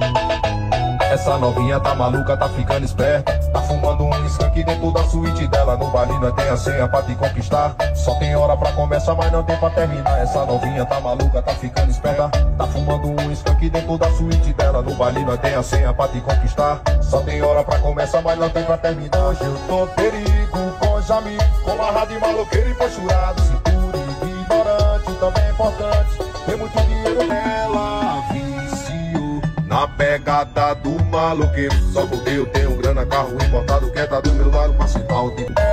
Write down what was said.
Essa novinha tá maluca, tá ficando esperta. Tá fumando um skunk dentro da suíte dela. No baile nós tem a senha pra te conquistar. Só tem hora pra começar, mas não tem pra terminar. Essa novinha tá maluca, tá ficando esperta. Tá fumando um skunk dentro da suíte dela. No baile nós tem a senha pra te conquistar. Só tem hora pra começar, mas não tem pra terminar. Hoje eu tô perigo com os amigos, com barra de maloqueiro e posturado. Cintura ignorante, também é importante. Tem muito dinheiro nela, vício na pegada do maloqueiro. Só porque eu tenho grana, carro importado, quer tá do meu lado pra sentar o tempo.